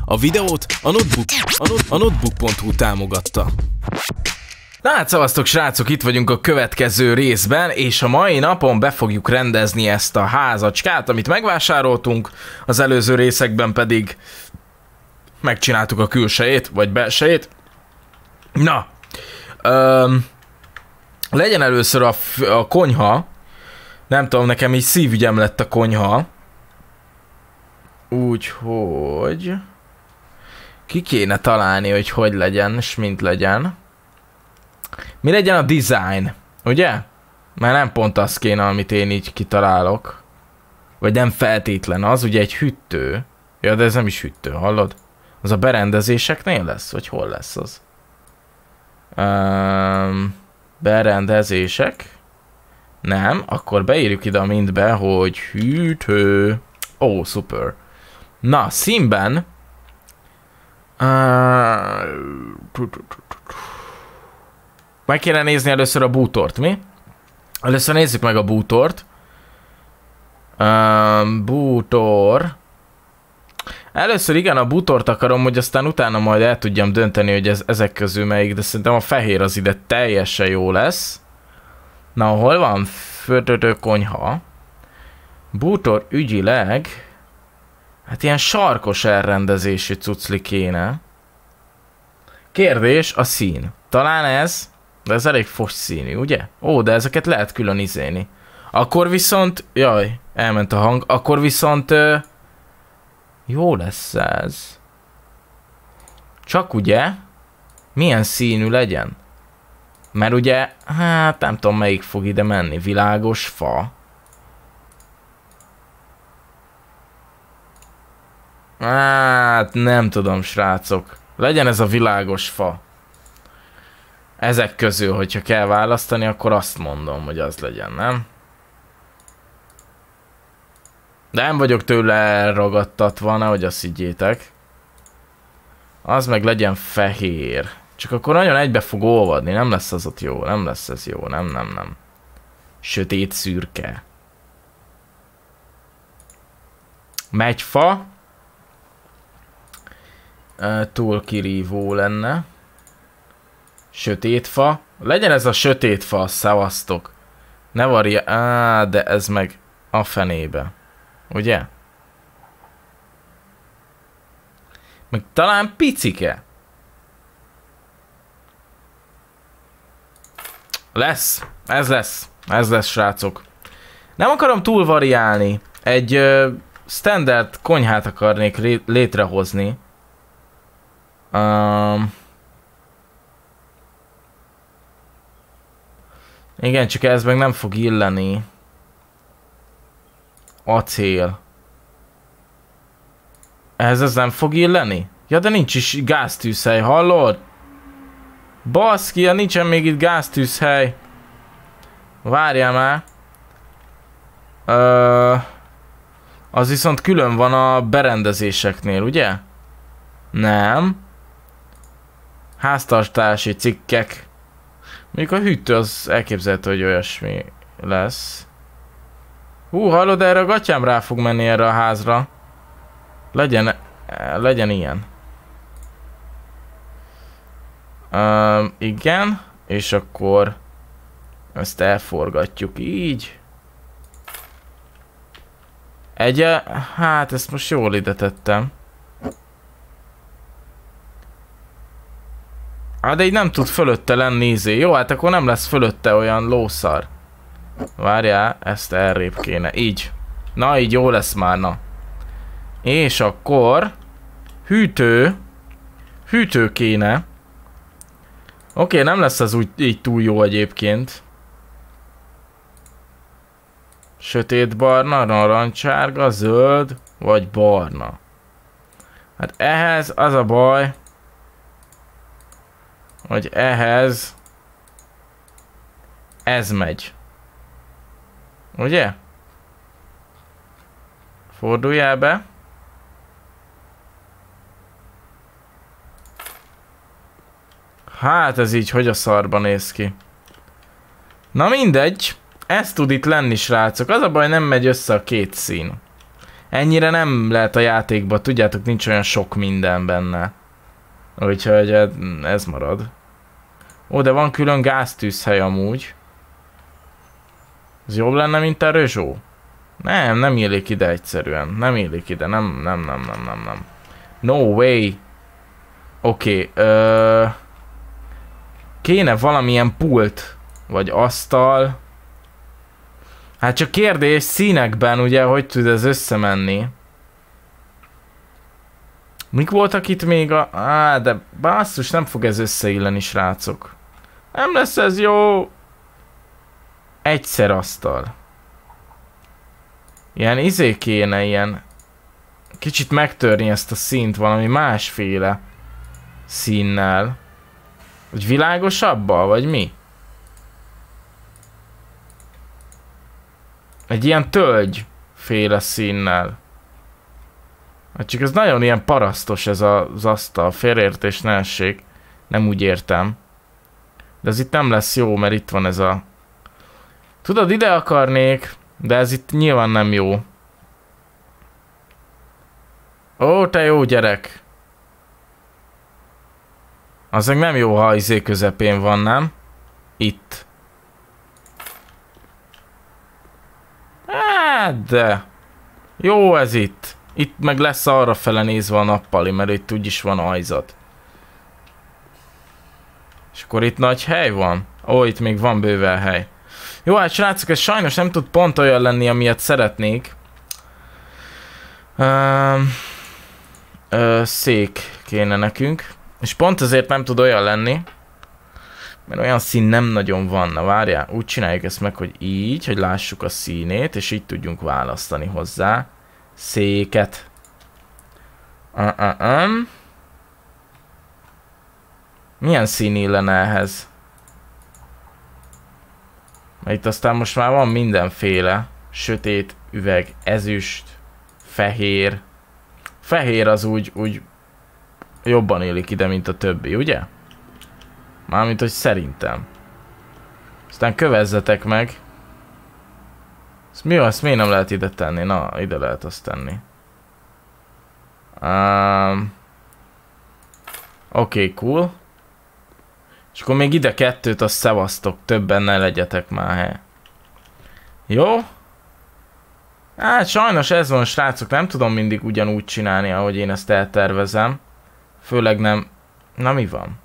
A videót a notebook.hu támogatta. Na hát szavaztok srácok, itt vagyunk a következő részben, és a mai napon be fogjuk rendezni ezt a házacskát, amit megvásároltunk, az előző részekben pedig megcsináltuk a külsejét, vagy belsejét. Na, legyen először a konyha, nem tudom, nekem így szívügyem lett a konyha, úgyhogy ki kéne találni, hogy legyen, és mint legyen. Mi legyen a design, ugye? Mert nem pont az kéne, amit én így kitalálok. Vagy nem feltétlen az, ugye egy hűtő. Ja, de ez nem is hűtő, hallod? Az a berendezéseknél lesz? Vagy hol lesz az? Berendezések. Nem, akkor beírjuk ide mindbe, hogy hűtő. Ó, szuper. Na, színben. Meg kéne nézni először a bútort, mi? Először nézzük meg a bútort. Bútor. Először igen, a bútort akarom, hogy aztán utána majd el tudjam dönteni, hogy ezek közül melyik, de szerintem a fehér az ide teljesen jó lesz. Na, hol van? Földödő konyha. Bútor ügyileg. Hát ilyen sarkos elrendezésű cucli kéne. Kérdés, a szín. Talán ez, de ez elég fos színű, ugye? Ó, de ezeket lehet külön izéni. Akkor viszont, jaj, elment a hang, akkor viszont jó lesz ez. Csak ugye, milyen színű legyen? Mert ugye, hát nem tudom melyik fog ide menni, világos fa. Hát nem tudom srácok, legyen ez a világos fa. Ezek közül, hogyha kell választani, akkor azt mondom, hogy az legyen, nem? De nem vagyok tőle elragadtatva, nehogy azt higgyétek. Az meg legyen fehér. Csak akkor nagyon egybe fog olvadni, nem lesz az ott jó, nem lesz ez jó, nem. Sötét szürke. Megy fa. Túl kirívó lenne. Sötét fa. Legyen ez a sötét fa, szavaztok. Ne varja... de ez meg a fenébe. Ugye? Meg talán picike. Lesz. Ez lesz, srácok. Nem akarom túl variálni. Egy standard konyhát akarnék létrehozni. Igen, csak ez meg nem fog illeni. Acél. Ehhez ez nem fog illeni? Ja, de nincs is gáztűzhely, hallod? Baszki, ja, nincsen még itt gáztűzhely. Várjál már. Az viszont külön van a berendezéseknél, ugye? Nem. Háztartási cikkek. Mondjuk a hűtő az elképzelhető, hogy olyasmi lesz. Hallod, erre a gatyám rá fog menni erre a házra. Legyen ilyen. Igen. És akkor ezt elforgatjuk így. Hát ezt most jól ide tettem. De így nem tud fölötte lenni izé. Jó, hát akkor nem lesz fölötte olyan lószar. Várjál, ezt elrébb kéne. Így. Na, így jó lesz már, na. És akkor... Hűtő. Hűtő kéne. Oké, nem lesz ez úgy így túl jó egyébként. Sötétbarna, narancsárga, zöld, vagy barna. Hát ehhez az a baj, hogy ehhez ez megy. Ugye? Forduljál be. Hát ez így hogy a szarba néz ki. Na mindegy. Ez tud itt lenni, srácok. Az a baj, nem megy össze a két szín. ennyire nem lehet a játékban, tudjátok, nincs olyan sok minden benne. Úgyhogy ez marad. Ó, de van külön gáztűzhely amúgy. Ez jobb lenne, mint a Rözsó? Nem illik ide egyszerűen. Nem illik ide, nem. No way. Oké, kéne valamilyen pult, vagy asztal. Hát csak kérdés színekben, ugye, hogy tud ez összemenni. Mik voltak itt még a... de basszus, nem fog ez összeilleni, srácok. Nem lesz ez jó. Egyszer asztal. Ilyen izé kéne, ilyen... Kicsit megtörni ezt a színt valami másféle színnel. Vagy világosabbal, vagy mi? Egy ilyen tölgyféle színnel. Hát csak ez nagyon ilyen parasztos ez az asztal. Félreértés ne essék. Nem úgy értem. De ez itt nem lesz jó, mert itt van ez a... Tudod, ide akarnék, de ez itt nyilván nem jó. Ó, te jó gyerek! Az meg nem jó, ha izé közepén van, nem? Itt. Hát de... Jó ez itt. Itt meg lesz arra fele nézve a nappali, mert itt úgyis van ajzat. És akkor itt nagy hely van? Ó, itt még van bőven hely. Jó, hát srácok, ez sajnos nem tud pont olyan lenni, amilyet szeretnék. Szék kéne nekünk. És pont azért nem tud olyan lenni, mert olyan szín nem nagyon van. Na várjál, úgy csináljuk ezt meg, hogy így, hogy lássuk a színét, és így tudjunk választani hozzá széket. Milyen szín illene ehhez? Mert itt aztán most már van mindenféle. Sötét, üveg, ezüst, fehér. Fehér az úgy jobban élik ide, mint a többi, ugye? Mármint, hogy szerintem. Aztán kövezzetek meg. Ezt mi azt miért nem lehet ide tenni? Na, ide lehet azt tenni. Oké, cool. És akkor még ide kettőt, azt szevasztok. Többen ne legyetek már, he. Jó? Hát sajnos ez van, srácok. Nem tudom mindig ugyanúgy csinálni, ahogy én ezt eltervezem. Főleg nem... Na mi van?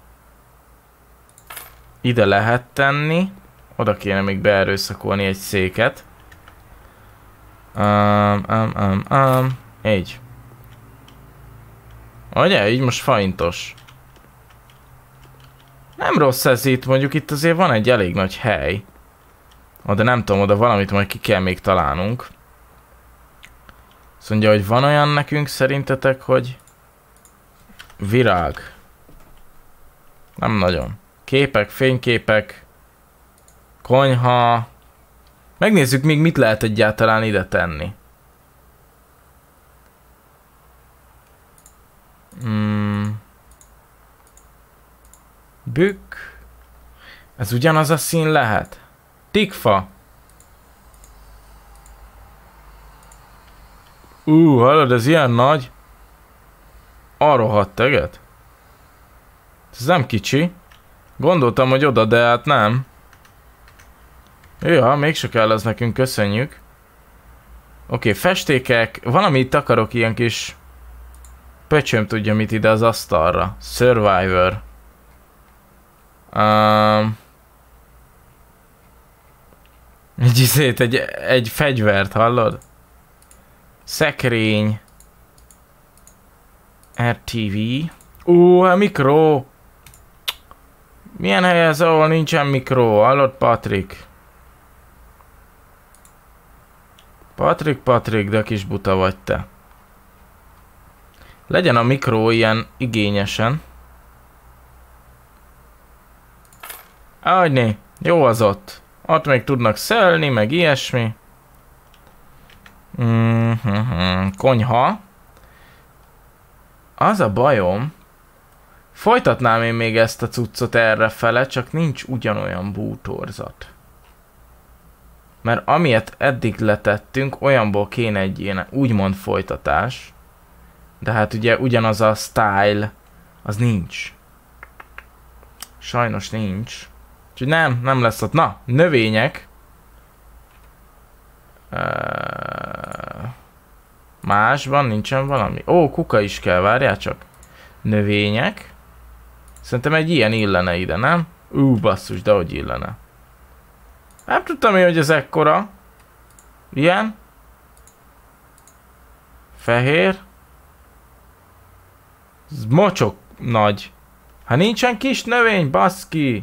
Ide lehet tenni. Oda kéne még beerőszakolni egy széket. Így. Ugye? Így most faintos. Nem rossz ez itt, mondjuk itt azért van egy elég nagy hely. De nem tudom, oda valamit majd ki kell még találnunk. Azt mondja, hogy van olyan nekünk szerintetek, hogy... Virág. Nem nagyon. Képek, fényképek. Konyha. Megnézzük még mit lehet egyáltalán ide tenni. Bükk. Ez ugyanaz a szín lehet? Tikfa. Hallod, ez ilyen nagy. Rohadt teget. Ez nem kicsi. Gondoltam, hogy oda, de hát nem. Ja, mégse kell az nekünk, köszönjük. Oké, festékek. Valami itt akarok, ilyen kis... Pöcsöm tudja mit ide az asztalra. Survivor. Egy fegyvert, hallod? Szekrény. RTV. A mikro. Milyen hely ez, ahol nincsen mikro? Hallod, Patrik? Patrik, de kis buta vagy te. Legyen a mikro ilyen igényesen. Ahogyné, jó az ott. Ott még tudnak szelni, meg ilyesmi. Konyha. Az a bajom. Folytatnám én még ezt a cuccot errefele, csak nincs ugyanolyan bútorzat. Mert amilyet eddig letettünk, olyanból kéne egy ilyen úgymond folytatás. De hát ugye ugyanaz a style, az nincs. Sajnos nincs. Úgyhogy nem lesz ott. Na, növények. Másban nincsen valami. Ó, kuka is kell, várjál csak. Növények. Szerintem egy ilyen illene ide, nem? Basszus, de hogy illene. Nem tudtam én, hogy ez ekkora. Ilyen. Fehér. Ez mocsok nagy. Ha nincsen kis növény, baszki.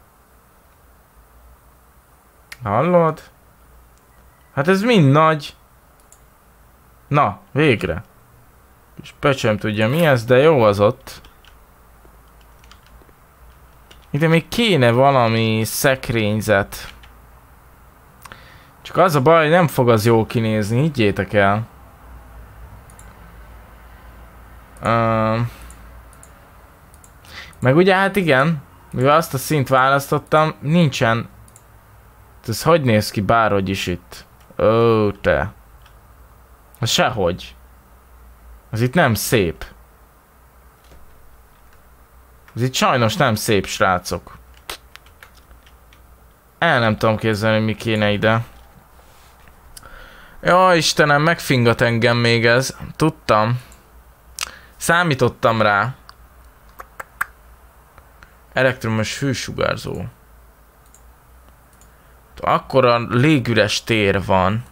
Hallod? Hát ez mind nagy. Na, végre. És pöcsöm tudja mi ez, de jó az ott. Ide még kéne valami szekrényzet. Csak az a baj, nem fog az jól kinézni, higgyétek el. Meg ugye hát igen, mivel azt a szint választottam, nincsen. Ez hogy néz ki bárhogy is itt? Ó, te. Az sehogy. Az itt nem szép. Ez itt sajnos nem szép, srácok. Nem tudom képzelni, mi kéne ide. Jó, Istenem, megfingat engem még ez. Tudtam. Számítottam rá. Elektromos hősugárzó. Akkora légüres tér van.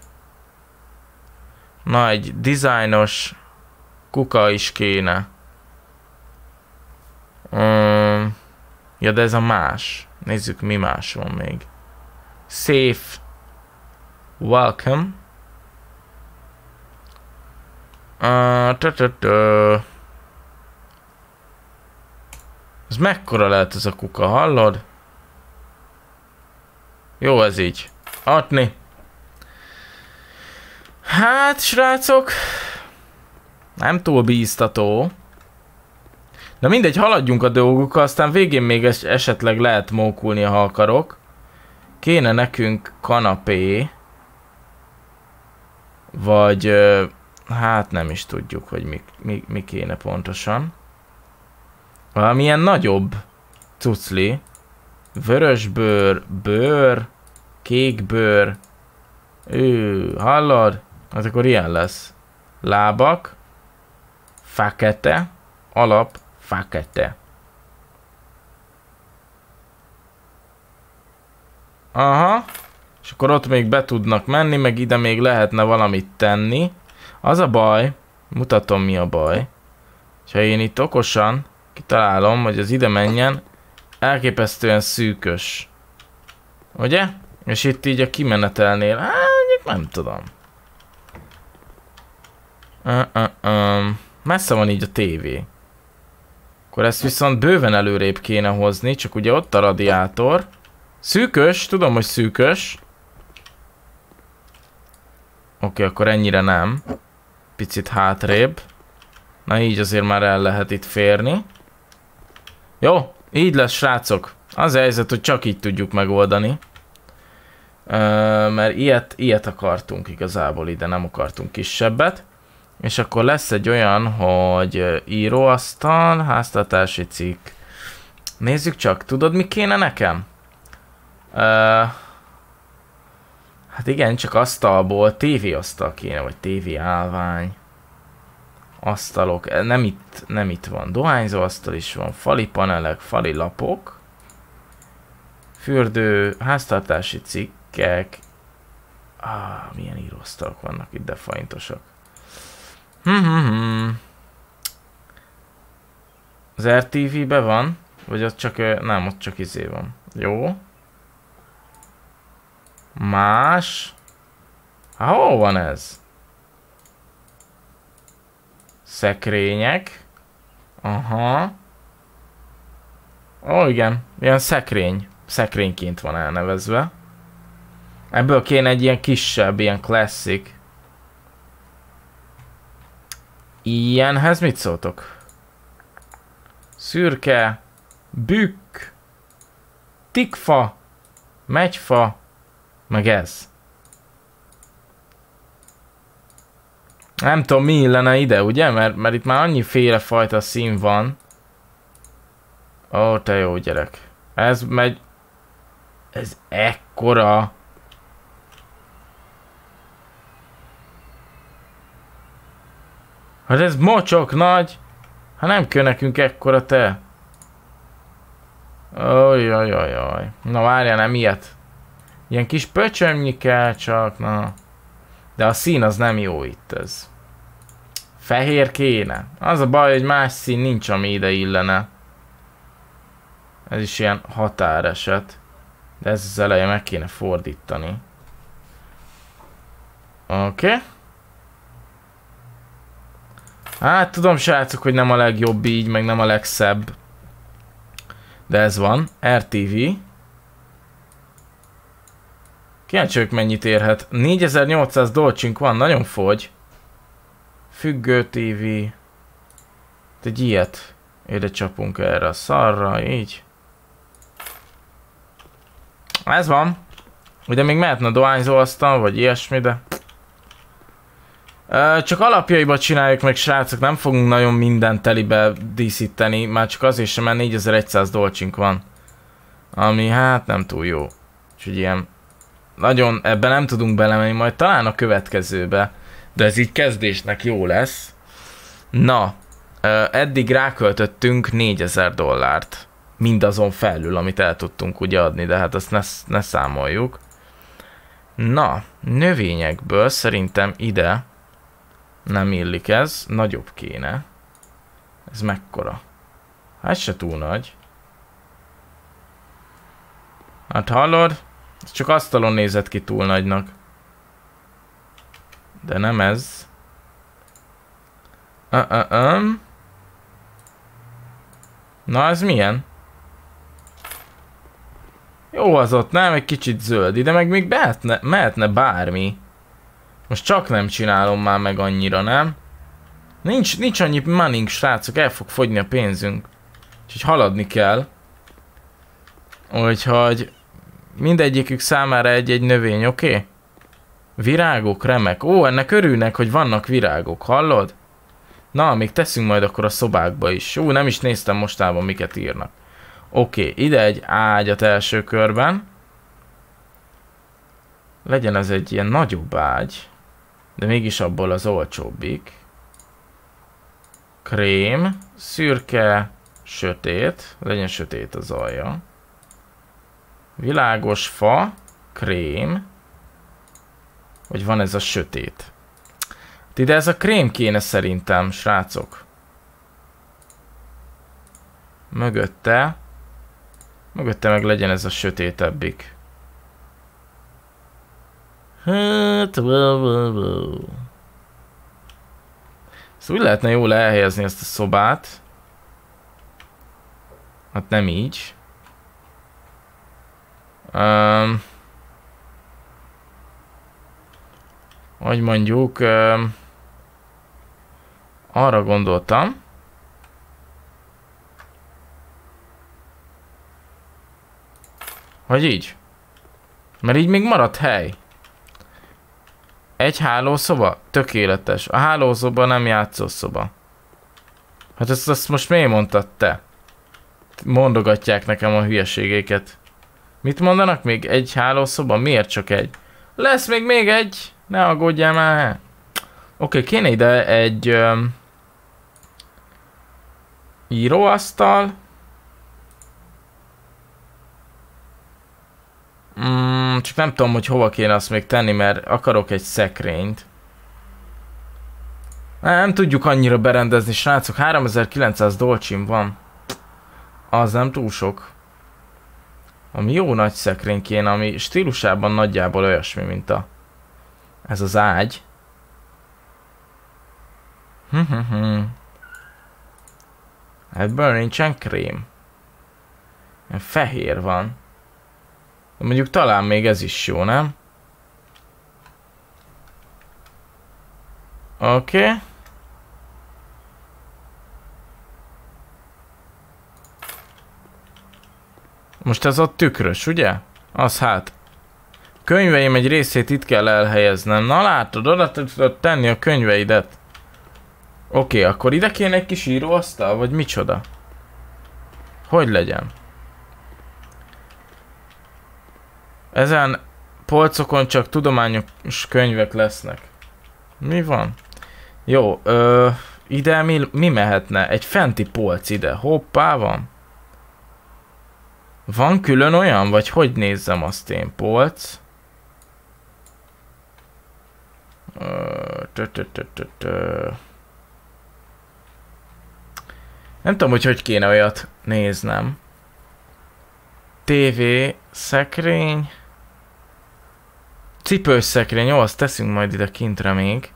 Na, egy dizájnos kuka is kéne. Ja, de ez a más. Nézzük, mi más van még. Safe. Welcome. Ez mekkora lehet ez a kuka, hallod? Jó ez így. Adni. Hát, srácok. Nem túl bíztató. De mindegy, haladjunk a dolgokkal, aztán végén még esetleg lehet mókulni, ha akarok. Kéne nekünk kanapé. Vagy... hát nem is tudjuk, hogy mi kéne pontosan. Valamilyen nagyobb cucli. Vörösbőr, bőr, kékbőr. Hallod? Hát akkor ilyen lesz. Lábak. Fekete. Alap. Fekete. Aha. És akkor ott még be tudnak menni, meg ide még lehetne valamit tenni. Az a baj, mutatom mi a baj. Ha én itt okosan kitalálom, hogy az ide menjen, elképesztően szűkös. Ugye? És itt így a kimenetelnél, hát nem tudom. Messze van így a tévé. Akkor ezt viszont bőven előrébb kéne hozni, csak ugye ott a radiátor. Szűkös, tudom, hogy szűkös. Oké, akkor ennyire nem. Picit hátrébb. Na így azért már el lehet itt férni. Jó, így lesz, srácok. Az a helyzet, hogy csak így tudjuk megoldani. Mert ilyet akartunk igazából, ide nem akartunk kisebbet. És akkor lesz egy olyan, hogy íróasztal, háztartási cikk. Nézzük csak, tudod mi kéne nekem? Hát igen, csak asztalból tévéasztal kéne, vagy tévéállvány. Asztalok, nem itt van. Dohányzó asztal is van, fali panelek, fali lapok. Fürdő, háztartási cikkek. Milyen íróasztalok vannak itt, de faintosak. Az RTV-be van? Vagy ott csak, nem, ott csak izé van. Jó. Más. Hol van ez? Szekrények. Aha. Ó, igen. Ilyen szekrény. Szekrényként van elnevezve. Ebből kéne egy ilyen kisebb, ilyen classic. Ilyenhez mit szóltok? Szürke. Bükk. Tikfa. Megyfa. Meg ez. Nem tudom, mi illene ide, ugye? Mert itt már annyi fajta szín van. Ó, te jó gyerek. Ez megy... Ez ekkora. Hát ez mocsok nagy. Hát nem kell nekünk ekkora, te. Ojjajajaj. Na várjál, nem ilyet. Ilyen kis pöcsömnyi kell csak, na. De a szín az nem jó itt ez. Fehér kéne. Az a baj, hogy más szín nincs, ami ide illene. Ez is ilyen határeset. De ez az eleje meg kéne fordítani. Oké. Hát tudom, srácok, hogy nem a legjobb így, meg nem a legszebb. De ez van. RTV. Kíváncsi vagyok, mennyit érhet. 4800 dolcsink van, nagyon fogy. Függő TV. Egy ilyet. Ide csapunk erre a szarra, így. Ez van. Ugye még mehetne a dohányzóasztal, vagy ilyesmi, de... Csak alapjaiba csináljuk meg, srácok, nem fogunk nagyon mindent telibe díszíteni, már csak azért sem, mert 4100 dolcsink van. Ami hát nem túl jó. Úgyhogy ilyen... Nagyon ebben nem tudunk belemenni, majd talán a következőbe. De ez így kezdésnek jó lesz. Na, eddig ráköltöttünk 4000 dollárt. Mindazon felül, amit el tudtunk ugye adni, de hát azt ne számoljuk. Na, növényekből szerintem ide nem illik ez, nagyobb kéne. Ez mekkora? Hát se túl nagy. Hát hallod? Ez csak asztalon nézett ki túl nagynak. De nem ez. Na ez milyen? Jó az ott, nem? Egy kicsit zöld. Ide meg még mehetne bármi. Most csak nem csinálom már meg annyira, nem? Nincs annyi moneynk, srácok, el fog fogyni a pénzünk. Úgyhogy haladni kell. Úgyhogy mindegyikük számára egy növény, oké? Virágok, remek. Ó, ennek örülnek, hogy vannak virágok, hallod? Na, még teszünk majd akkor a szobákba is. Ó, nem is néztem mostában, miket írnak. Oké, ide egy ágyat első körben. Legyen ez egy ilyen nagyobb ágy. De mégis abból az olcsóbbik. Krém, szürke, sötét. Legyen sötét az alja. Világos fa, krém. Vagy van ez a sötét? Ide ez a krém kéne szerintem, srácok. Mögötte meg legyen ez a sötétebbik. Hát, Szóval úgy lehetne jól elhelyezni ezt a szobát. Hát nem így. Hogy mondjuk, arra gondoltam, hogy így. Mert így még maradt hely. Egy hálószoba? Tökéletes. A hálószoba nem játszószoba. Hát ezt most miért mondtad te? Mondogatják nekem a hülyeségeket. Mit mondanak még? Egy hálószoba? Miért csak egy? Lesz még egy! Ne aggódjál már! Oké, kéne ide egy... íróasztal. Csak nem tudom, hogy hova kéne azt még tenni, mert akarok egy szekrényt. Nem tudjuk annyira berendezni, srácok. 3900 dolcsim van. Az nem túl sok. Ami jó nagy szekrény kéne, ami stílusában nagyjából olyasmi, mint ez az ágy. Ebből nincsen krém. Fehér van. De mondjuk talán még ez is jó, nem? Oké. Most ez ott tükrös, ugye? Az hát. Könyveim egy részét itt kell elhelyeznem. Na látod, oda tudod tenni a könyveidet. Oké, akkor ide kéne egy kis íróasztal, vagy micsoda? Hogy legyen? Ezen polcokon csak tudományos könyvek lesznek. Mi van? Jó, ide mi mehetne? Egy fenti polc ide. Hoppá van. Van külön olyan? Vagy hogy nézzem azt én? Polc. Nem tudom, hogy kéne olyat néznem. TV, szekrény. Cipős szekrény, jó, azt teszünk majd ide kintre még.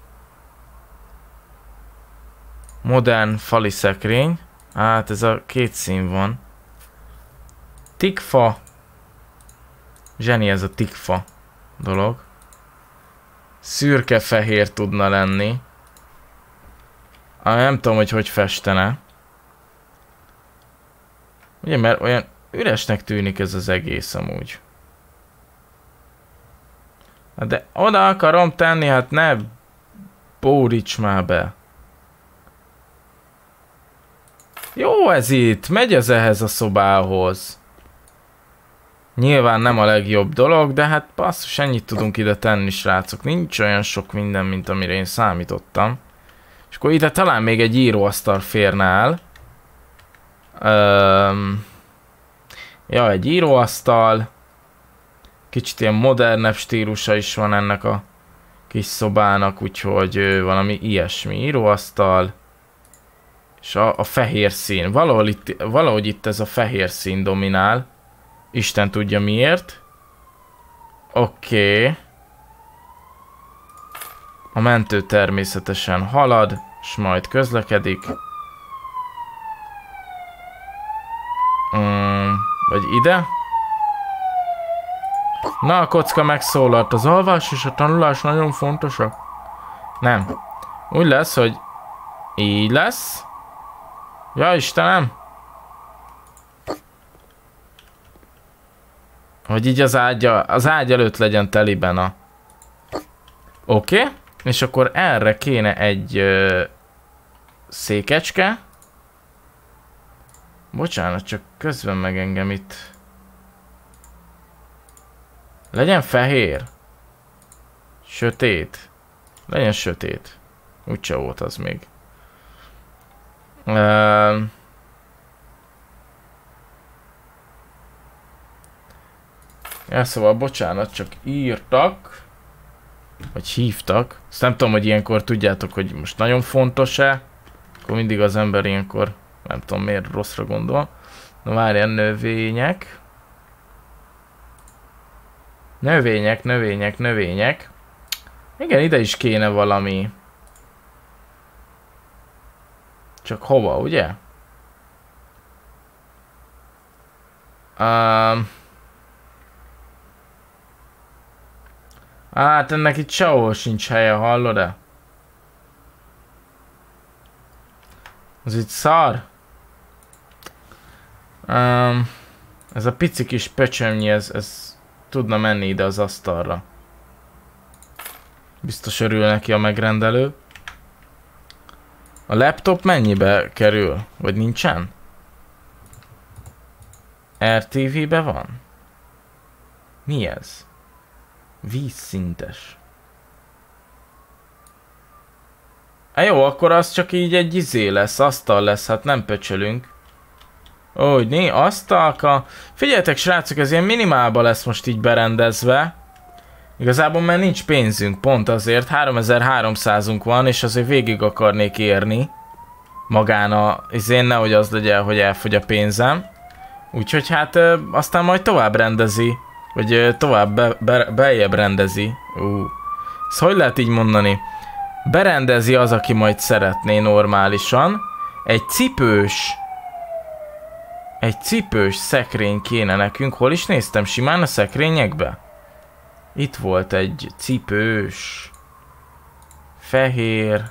Modern fali szekrény. Hát ez a két szín van. Tikfa. Zseni ez a tikfa dolog. Szürke-fehér tudna lenni. Nem tudom, hogy festene. Ugye, mert olyan üresnek tűnik ez az egész amúgy. De oda akarom tenni, hát ne bódíts már be. Jó ez itt, megy ez ehhez a szobához. Nyilván nem a legjobb dolog, de hát basszus, ennyit tudunk ide tenni, srácok. Nincs olyan sok minden, mint amire én számítottam. És akkor ide talán még egy íróasztal férne el. Ja, egy íróasztal. Kicsit ilyen modernebb stílusa is van ennek a kis szobának, úgyhogy valami ilyesmi íróasztal. És a fehér szín. Valahogy itt ez a fehér szín dominál. Isten tudja miért. Oké. A mentő természetesen halad, és majd közlekedik. Vagy ide. Na, a kocka megszólalt. Az alvás és a tanulás nagyon fontosak. Nem. Úgy lesz, hogy így lesz. Ja, Istenem. Hogy így az ágy előtt legyen teliben a... Oké. És akkor erre kéne egy székecske. Bocsánat, csak közben meg engem itt... Legyen fehér. Sötét. Legyen sötét. Úgyse volt az még. Ja, szóval bocsánat, csak írtak. Vagy hívtak. Azt nem tudom, hogy ilyenkor tudjátok, hogy most nagyon fontos-e. Akkor mindig az ember ilyenkor, nem tudom miért rosszra gondol. Na várjál, növények. Növények. Igen, ide is kéne valami. Csak hova, ugye? Hát ennek itt sehol sincs helye, hallod-e? Ez itt szar. Ez a pici kis pöcsömnyi, ez tudna menni ide az asztalra. Biztos örül neki a megrendelő. A laptop mennyibe kerül? Vagy nincsen? RTV-be van? Mi ez? Vízszintes. Jó, akkor az csak így egy izé lesz, asztal lesz, hát nem pöcsölünk. Úgy, né, asztalka. Figyeljetek srácok, ez ilyen minimálba lesz most így berendezve. Igazából mert nincs pénzünk, pont azért 3300-unk van, és azért végig akarnék érni. Magán a izén, nehogy az legyen, hogy elfogy a pénzem. Úgyhogy hát aztán majd tovább rendezi. Vagy tovább beljebb rendezi. Ezt hogy lehet így mondani? Berendezi az, aki majd szeretné normálisan. Egy cipős szekrény kéne nekünk. Hol is néztem? Simán a szekrényekbe? Itt volt egy cipős. Fehér.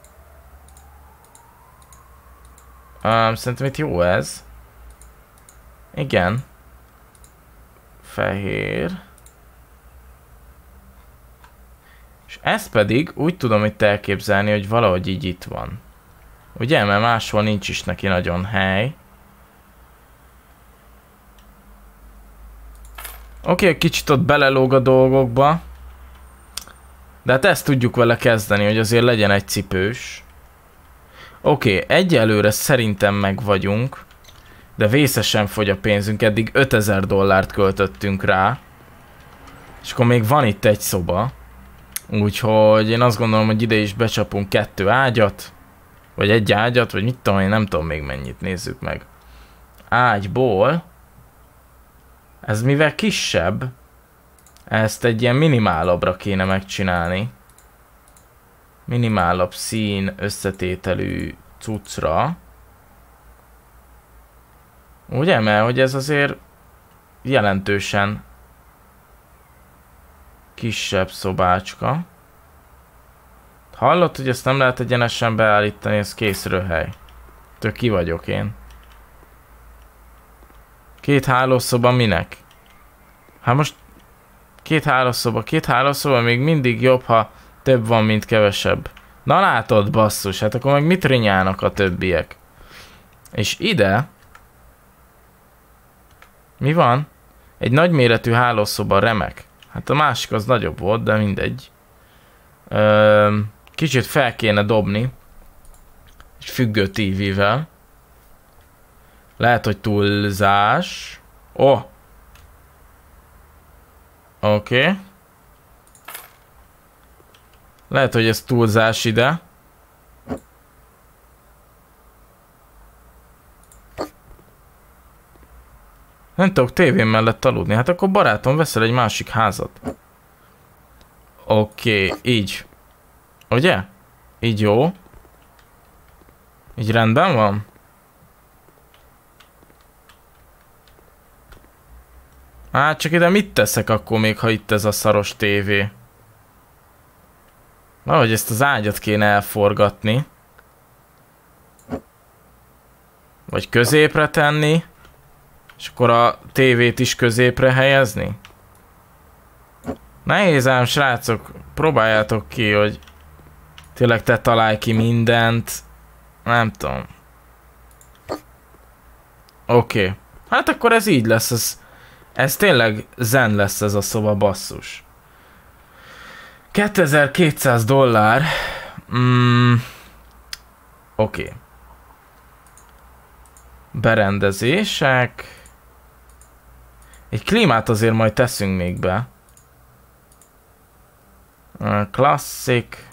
Szerintem itt jó ez. Igen. Fehér. Ezt pedig úgy tudom itt elképzelni, hogy valahogy így itt van. Ugye, mert máshol nincs is neki nagyon hely. Oké, kicsit ott belelóg a dolgokba. De hát ezt tudjuk vele kezdeni, hogy azért legyen egy cipős. Oké, egyelőre szerintem meg vagyunk. De vészesen fogy a pénzünk, eddig 5000 dollárt költöttünk rá. És akkor még van itt egy szoba. Úgyhogy én azt gondolom, hogy ide is becsapunk 2 ágyat. Vagy 1 ágyat, vagy mit tudom én, nem tudom még mennyit, nézzük meg. Ágyból. Ez mivel kisebb, ezt egy ilyen minimálabbra kéne megcsinálni. Minimálabb szín összetételű cuccra. Ugye? Mert hogy ez azért jelentősen kisebb szobácska. Hallott, hogy ezt nem lehet egyenesen beállítani, ez kész röhely. Tök ki vagyok én. 2 hálószoba minek? Hát most 2 hálószoba még mindig jobb, ha több van, mint kevesebb. Na látod, basszus, hát akkor meg mit rinyálnak a többiek? És ide... Mi van? Egy nagyméretű hálószoba remek. Hát a másik az nagyobb volt, de mindegy. Kicsit fel kéne dobni. Egy függő tévével. Lehet, hogy túlzás. Oké. Lehet, hogy ez túlzás ide. Nem tudok tévén mellett aludni. Hát akkor barátom, veszel egy másik házat. Oké, így. Ugye? Így jó. Így rendben van? Hát csak ide mit teszek akkor még, ha itt ez a szaros tévé? Valahogy ezt az ágyat kéne elforgatni. Vagy középre tenni. És akkor a tévét is középre helyezni? Nehéz ám, srácok. Próbáljátok ki, hogy tényleg te találj ki mindent. Nem tudom. Oké. Hát akkor ez így lesz. Ez tényleg zen lesz ez a szoba, basszus. 2200 dollár. Oké. Berendezések. Egy klímát azért majd teszünk még be. Klasszik.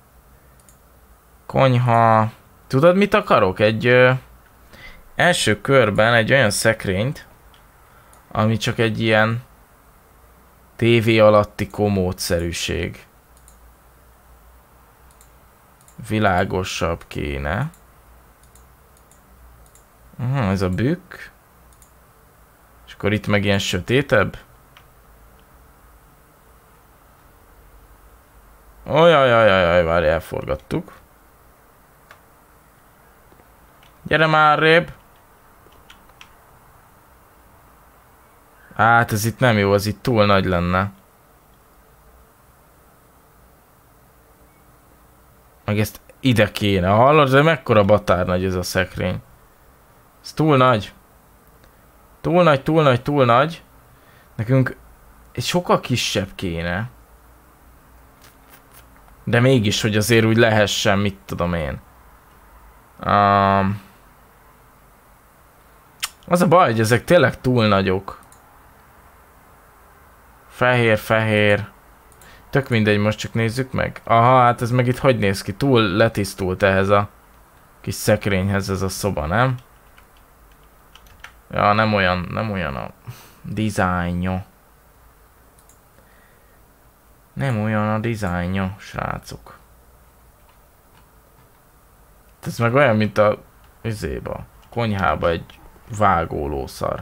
Konyha. Tudod, mit akarok? Egy első körben egy olyan szekrényt, ami csak egy ilyen tévé alatti komódszerűség. Világosabb kéne. Ez a bükk. És akkor itt meg ilyen sötétebb. Ojajajajaj, várj, elforgattuk. Gyere már rébb. Hát ez itt nem jó, az itt túl nagy lenne. Meg ezt ide kéne, hallod? De mekkora batár nagy ez a szekrény. Ez túl nagy. Túl nagy, túl nagy, túl nagy. Nekünk egy sokkal kisebb kéne. De mégis, hogy azért úgy lehessen, mit tudom én. Az a baj, hogy ezek tényleg túl nagyok. Fehér, fehér. Tök mindegy, most csak nézzük meg. Aha, hát ez meg itt hogy néz ki? Túl letisztult ehhez a kis szekrényhez ez a szoba, nem? Ja, nem olyan a dizájnja. Nem olyan a dizájnja, srácok. Ez meg olyan, mint a üzéba, konyhába egy vágólószar.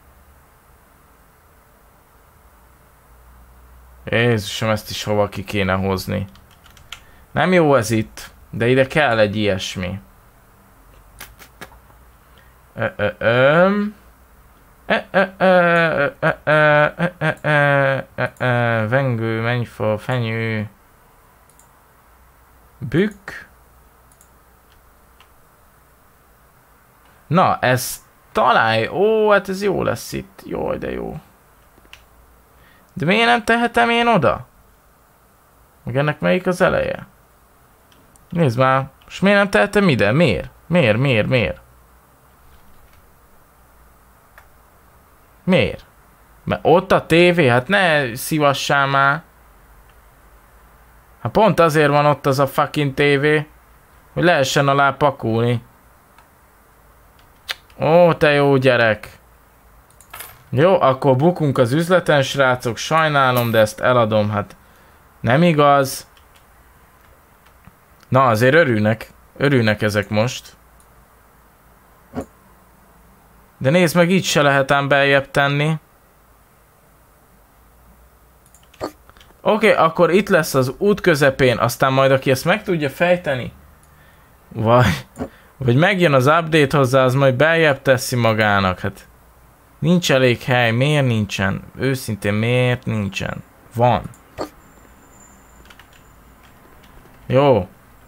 Jézusom, ezt is hova ki kéne hozni. Nem jó ez itt, de ide kell egy ilyesmi. Vengő, mennyfa, fenyő. Bükk. Na, ez találj. Ó, hát ez jó lesz itt. Jaj, de jó. De miért nem tehetem én oda? Meg ennek melyik az eleje? Nézd már. És miért nem tehetem ide? Miért? Miért? Miért? Mert ott a tévé? Hát ne szivassál már. Hát pont azért van ott az a fucking tévé, hogy lehessen alá pakulni. Ó, te jó gyerek. Jó, akkor bukunk az üzleten, srácok. Sajnálom, de ezt eladom. Hát nem igaz. Na, azért örülnek. Örülnek ezek most. De nézd meg, így se lehet ám beljebb tenni. Oké, akkor itt lesz az út közepén, aztán majd aki ezt meg tudja fejteni, vagy megjön az update hozzá, az majd beljebb teszi magának. Hát nincs elég hely, miért nincsen? Őszintén miért nincsen? Van. Jó.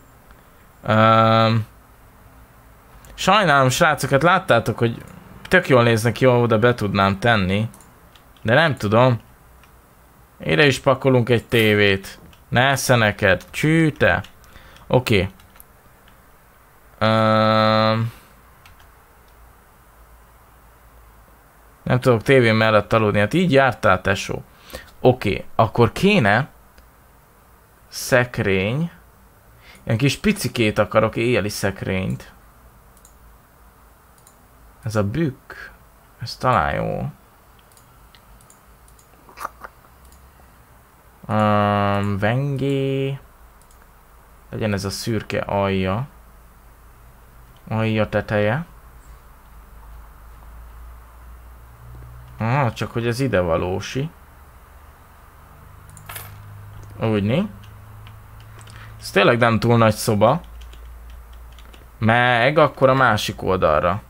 Sajnálom, srácok, hát láttátok, hogy tök jól néznek ki, oda be tudnám tenni. De nem tudom. Ide is pakolunk egy tévét. Nesze neked. Csűte. Oké. Nem tudok tévén mellett aludni. Hát így jártál, tesó. Oké. Akkor kéne szekrény. Ilyen kis picikét akarok, éjjeli szekrényt. Ez a bükk. Ez talán jó. Vengé. Legyen ez a szürke alja. Alja teteje. Csak hogy ez ide valósi. Úgyni. Ez tényleg nem túl nagy szoba. Meg akkor a másik oldalra.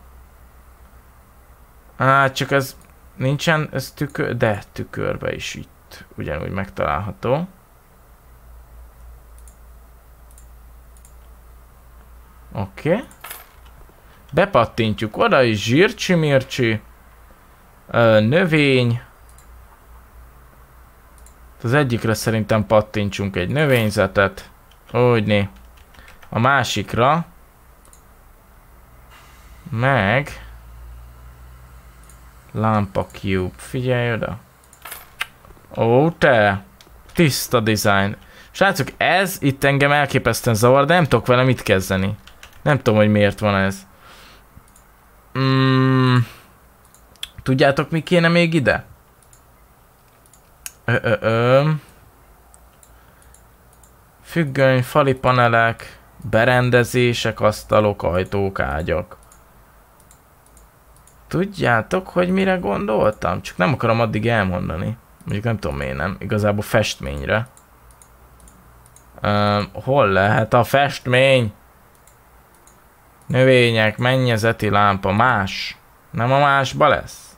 Csak ez nincsen, ez tükör, de tükörbe is itt ugyanúgy megtalálható. Oké. Bepattintjuk oda is, zsírcsi-mircsi. Növény. Az egyikre szerintem pattintsunk egy növényzetet. Úgyni. A másikra. Meg. Lámpa cube. Figyelj oda. Ó, te. Tiszta design. Srácok, ez itt engem elképesztően zavar, de nem tudok vele mit kezdeni. Nem tudom, hogy miért van ez. Tudjátok, mi kéne még ide? Függöny, fali panelek, berendezések, asztalok, ajtók, ágyak. Tudjátok, hogy mire gondoltam? Csak nem akarom addig elmondani. Mondjuk nem tudom miért nem. Igazából festményre. Hol lehet a festmény? Növények, mennyezeti lámpa, más. Nem a másba lesz?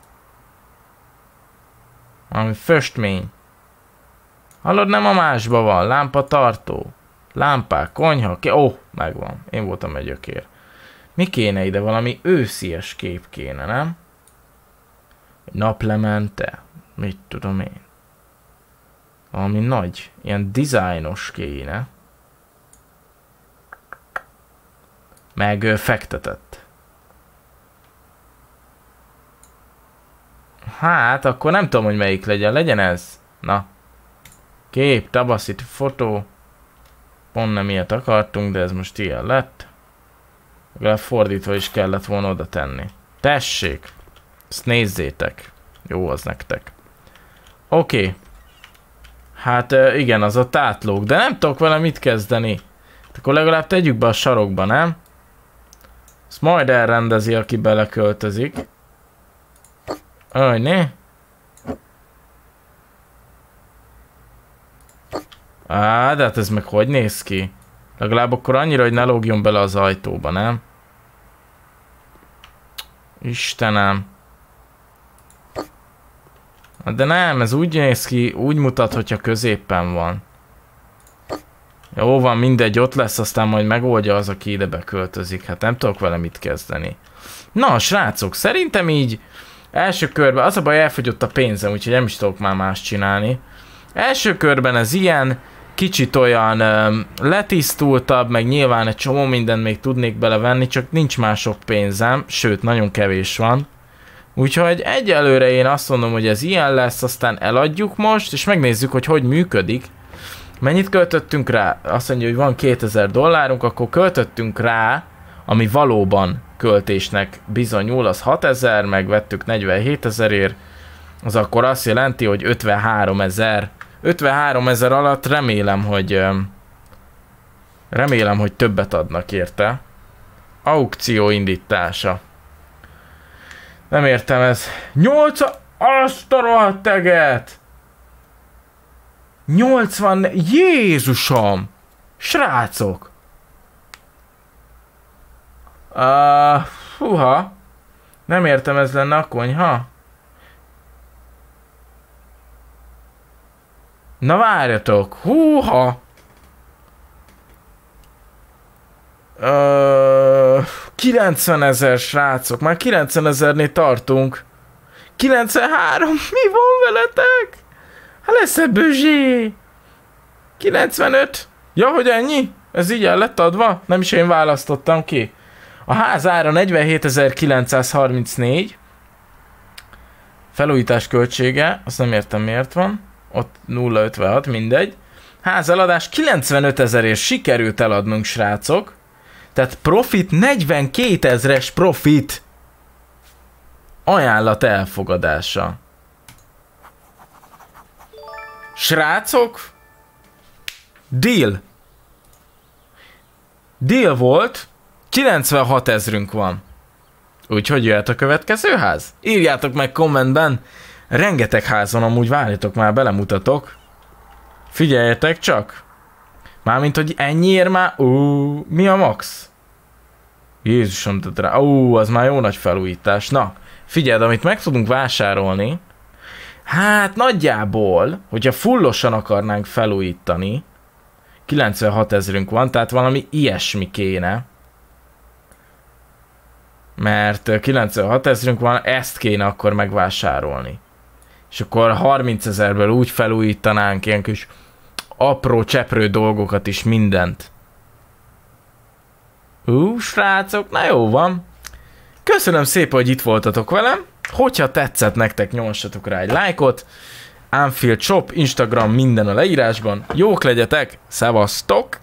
Valami festmény. Hallod, nem a másba van. Lámpa tartó. Lámpák, konyha, megvan. Én voltam egy gyökér. Mi kéne ide? Valami őszies kép kéne, nem? Naplemente. Mit tudom én. Valami nagy, ilyen dizájnos kéne. Meg fektetett. Hát, akkor nem tudom, hogy melyik legyen. Legyen ez. Na. Kép, tabaszit, fotó. Pont nem ilyet akartunk, de ez most ilyen lett. Legalább fordítva is kellett volna oda tenni. Tessék! Ezt nézzétek. Jó az nektek. Oké. Hát igen, az ott átlóg, de nem tudok vele mit kezdeni. Akkor legalább tegyük be a sarokba, nem? Ezt majd elrendezi, aki beleköltözik. Ajné. De hát ez meg hogy néz ki? Legalább akkor annyira, hogy ne lógjon bele az ajtóba, nem? Istenem. De nem, ez úgy néz ki, úgy mutat, hogyha középen van. Jó van, mindegy, ott lesz, aztán majd megoldja az, aki ide beköltözik. Hát nem tudok vele mit kezdeni. Na, srácok, szerintem így első körben, az a baj, elfogyott a pénzem, úgyhogy nem is tudok már más csinálni. Első körben ez ilyen, kicsit olyan letisztultabb, meg nyilván egy csomó mindent még tudnék belevenni, csak nincs már sok pénzem, sőt, nagyon kevés van. Úgyhogy egyelőre én azt mondom, hogy ez ilyen lesz, aztán eladjuk most, és megnézzük, hogy működik. Mennyit költöttünk rá? Azt mondja, hogy van $2000, akkor költöttünk rá, ami valóban költésnek bizonyul, az 6000, megvettük 47 000-ért, az akkor azt jelenti, hogy 53 000. 53 000 alatt remélem, hogy többet adnak érte. Aukció indítása. Nem értem ez. 8... Azt a rohadt teget! 80... Jézusom! Srácok! Húha! Nem értem, ez lenne a konyha. Na várjatok! Húha! 90 000 srácok, már 90 000-nél tartunk. 93, mi van veletek? Hát lesz ebből zsé. 95. Ja, hogy ennyi? Ez így el lett adva? Nem is én választottam ki. A ház ára 47.934. Felújítás költsége, azt nem értem miért van. Ott 0,56, mindegy. Ház eladás 95 000-ért sikerült eladnunk, srácok. Tehát profit 42 000-es profit. Ajánlat elfogadása. Srácok. Deal. Deal volt. 96 000-ünk van. Úgyhogy jöhet a következő ház? Írjátok meg kommentben. Rengeteg ház van, amúgy várjatok már, belemutatok. Figyeljetek csak. Mármint, hogy ennyiért már... mi a max? Jézusom, rá. Az már jó nagy felújítás. Na, figyeld, amit meg tudunk vásárolni. Hát nagyjából, hogyha fullosan akarnánk felújítani, 96 000-ünk van, tehát valami ilyesmi kéne. Mert 96 000-ünk van, ezt kéne akkor megvásárolni. És akkor 30 000-ből úgy felújítanánk ilyen kis apró cseprő dolgokat is, mindent. Srácok, na jó van. Köszönöm szépen, hogy itt voltatok velem. Hogyha tetszett nektek, nyomssatok rá egy lájkot. Anfield Shop, Instagram, minden a leírásban. Jók legyetek, szevasztok!